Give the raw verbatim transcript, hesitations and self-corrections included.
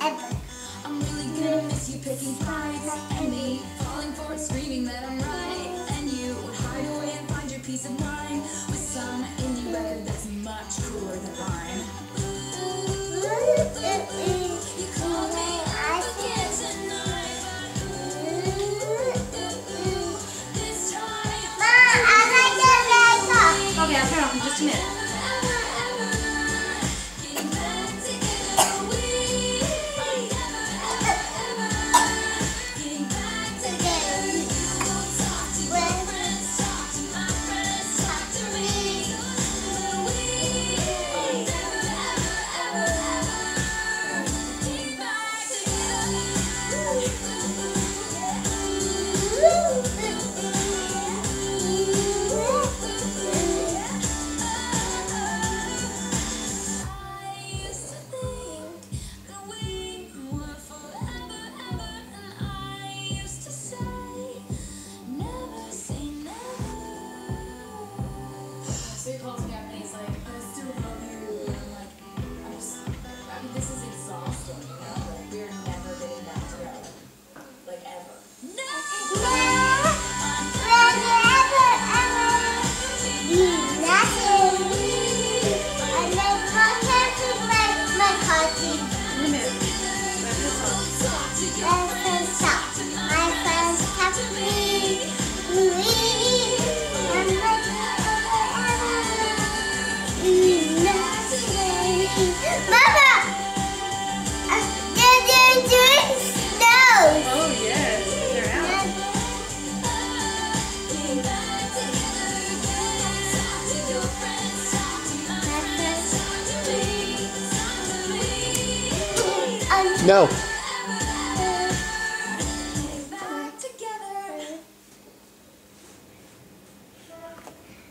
I'm really gonna miss you picking fights, and me falling for it, screaming that I'm right, and you would hide away and find your peace of mind with some indie record that's much cooler than mine. You called me up again tonight, this time. Mom, I like the makeup. Okay, I'll turn it off in just a minute. So he calls me up and he's like, I still love you. And I'm like, I'm just, I mean, this is exhausting, you know? Like, we're never getting back together. Like, ever. No! Oh yes, they're out. No.